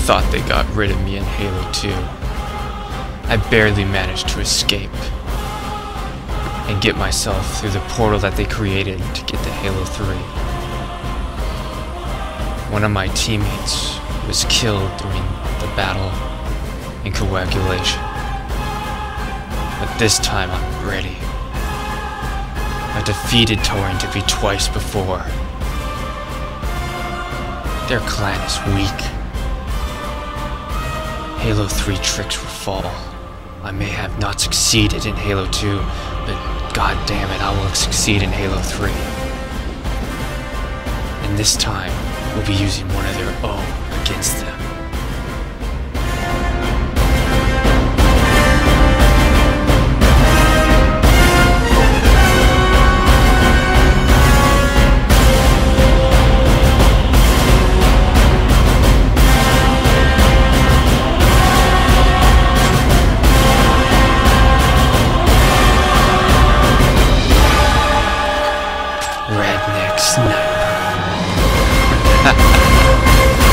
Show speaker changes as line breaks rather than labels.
thought they got rid of me in Halo 2. I barely managed to escape and get myself through the portal that they created to get to Halo 3. One of my teammates was killed during the battle in coagulation. But this time I'm ready. I defeated Torrent twice before. Their clan is weak. Halo 3 tricks will fall. I may have not succeeded in Halo 2, but god damn it, I will succeed in Halo 3. And this time, we'll be using one of their own against them. Redneck Sniper.